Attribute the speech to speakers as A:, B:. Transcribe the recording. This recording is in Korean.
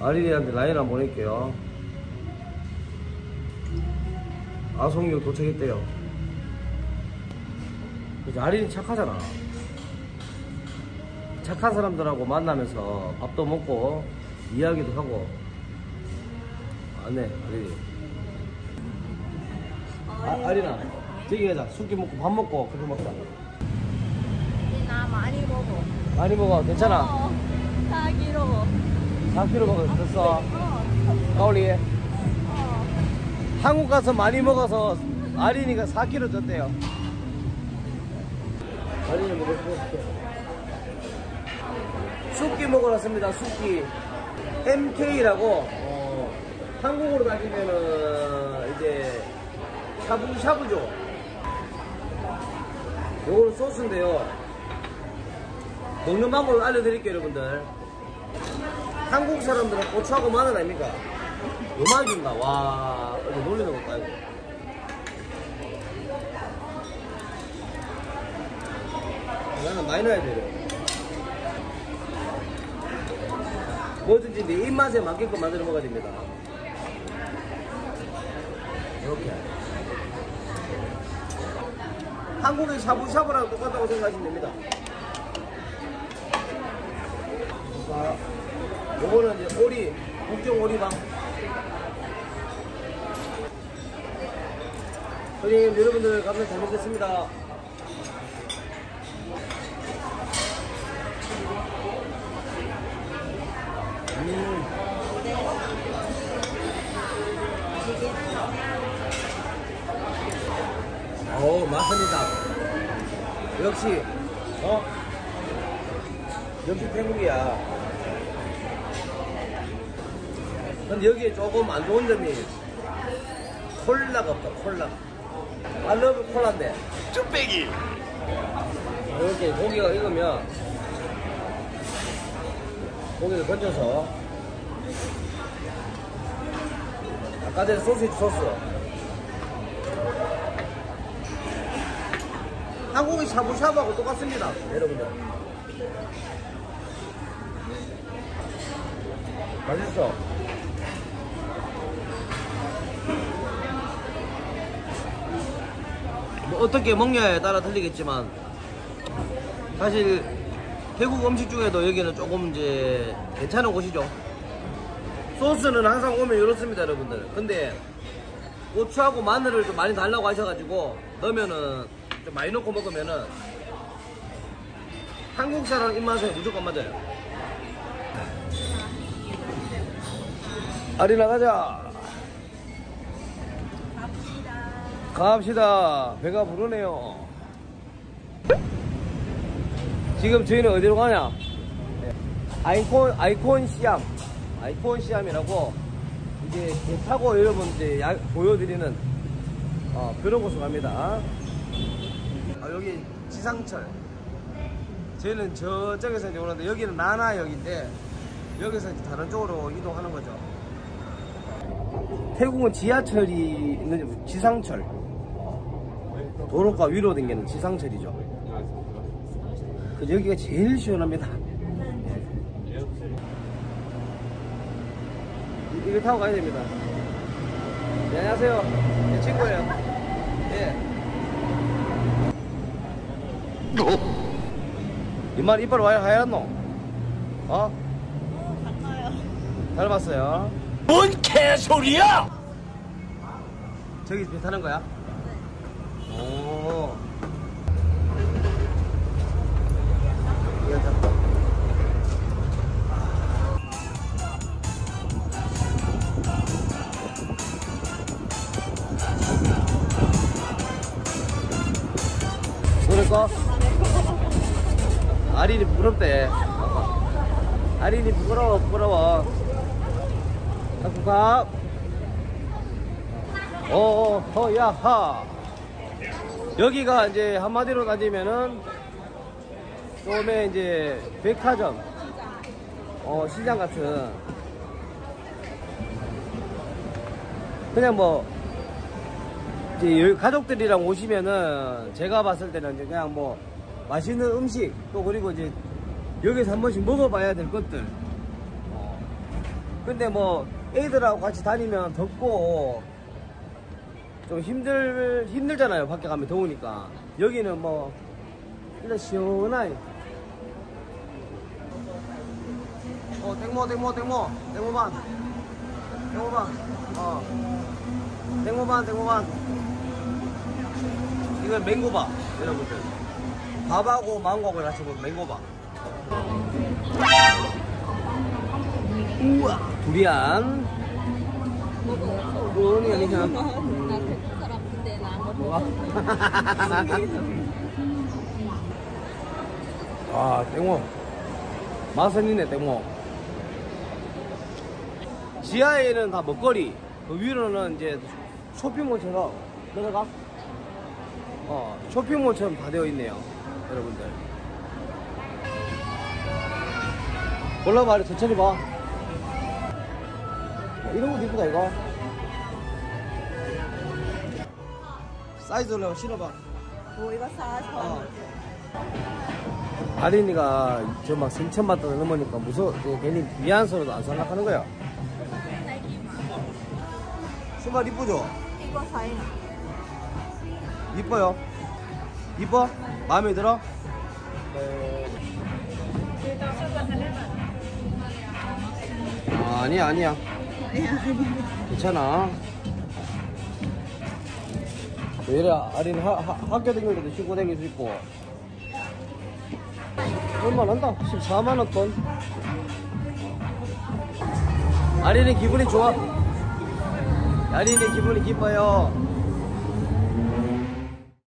A: 아린이한테 라인 안 보낼게요. 아송역 도착했대요. 이제 아린이 착하잖아. 착한 사람들하고 만나면서 밥도 먹고 이야기도 하고 안해 아린이. 아린아 저기 가자. 숙기 먹고 밥 먹고 그렇게 먹자.
B: 나 많이 먹어.
A: 많이 먹어. 괜찮아?
B: 4kg.
A: 4kg 먹어. 됐어. 가올리. 한국 가서 많이 먹어서 아린이가 4kg 쪘대요. 아린이 먹을 수 없게. 숙기 먹으러 왔습니다. 숙기. MK라고 한국으로 따지면은 이제 샤브샤브죠. 요거는 소스인데요. 먹는 방법을 알려드릴게요, 여러분들. 한국 사람들은 고추하고 마늘 아닙니까? 요만 준다. 와, 이거 놀리는 것도 아니고. 나는 많이 넣어야 돼요. 뭐든지 내 입맛에 맞게끔 만들어 먹어야 됩니다. 이렇게. 한국의 샤브샤브랑 똑같다고 생각하시면 됩니다. 자, 요거는 이제 오리, 국경 오리방. 선생님, 여러분들 감사 잘 먹겠습니다. 오, 맞습니다. 역시, 역시 태국이야. 근데 여기에 조금 안 좋은 점이 콜라가 없다, 콜라. 알러브 콜라인데. 쭈빼기! 이렇게 고기가 익으면 고기를 건져서 아까 전에 소시지 소스. 한국의 샤브샤브하고 똑같습니다, 여러분들. 맛있어. 뭐 어떻게 먹냐에 따라 틀리겠지만 사실 태국 음식 중에도 여기는 조금 이제 괜찮은 곳이죠. 소스는 항상 오면 이렇습니다, 여러분들. 근데 고추하고 마늘을 좀 많이 달라고 하셔가지고 넣으면은 좀 많이 넣고 먹으면은 한국 사람 입맛에 무조건 맞아요. 아리나 가자. 갑시다. 배가 부르네요. 지금 저희는 어디로 가냐? 아이콘 시암이라고 이제 배 타고 여러분 이제 보여드리는 그런 곳으로 갑니다. 여기 지상철. 저희는 저쪽에서 이제 오는데 여기는 나나역인데 여기서 이제 다른 쪽으로 이동하는 거죠. 태국은 지하철이 있는 지상철. 도로가 위로 댕기는 지상철이죠. 여기가 제일 시원합니다. 이거 타고 가야 됩니다. 네, 안녕하세요. 제 친구예요. 예. 이말 이빨 와야 하얗노?
B: 같아요.
A: 닮았어요.
C: 뭔 개소리야!
A: 저기 배 타는 거야? 네. 오. 그러니까 아린이 부끄럽대. 아린이 부끄러워. 갖고 가. 야하. 여기가 이제 한마디로 따지면은 처음에 이제 백화점, 시장 같은 그냥 뭐 이제 가족들이랑 오시면은 제가 봤을 때는 이제 그냥 뭐 맛있는 음식 또 그리고 이제 여기서 한 번씩 먹어봐야 될 것들 근데 뭐 애들하고 같이 다니면 덥고 좀 힘들잖아요. 밖에 가면 더우니까. 여기는 뭐 일단 시원하게. 땡모 반. 이건 맹고바 여러분들. 밥하고 망고하고 같이 먹으면 맹고바. 우와 두리안. 이거는 아니야.
B: 나 태국 사람인데 나 먹어.
A: 아 땡모 맛은 있네. 땡모 지하에는 다 먹거리, 그 위로는 이제 쇼핑몰처럼 내려가 쇼핑몰처럼 다 되어 있네요 여러분들. 골라봐. 천천히 봐. 이런 것도 이쁘다. 이거 사이즈 올려봐. 신어봐.
B: 뭐 이거 사서.
A: 아린이가 저 막 3,000바트 넘으니까 무서워. 괜히 미안스러워도 안 생각하는 거야. 신발 이쁘죠?
B: 이거 사요.
A: 이뻐요. 이뻐? 마음에 들어? 아니야. 괜찮아. 왜 이래? 아린 학교 다닐 때도 신고 다닐 수 있고. 얼마 난다? 14만원 돈. 아린이 기분이 좋아. 아린이 기분이 기뻐요.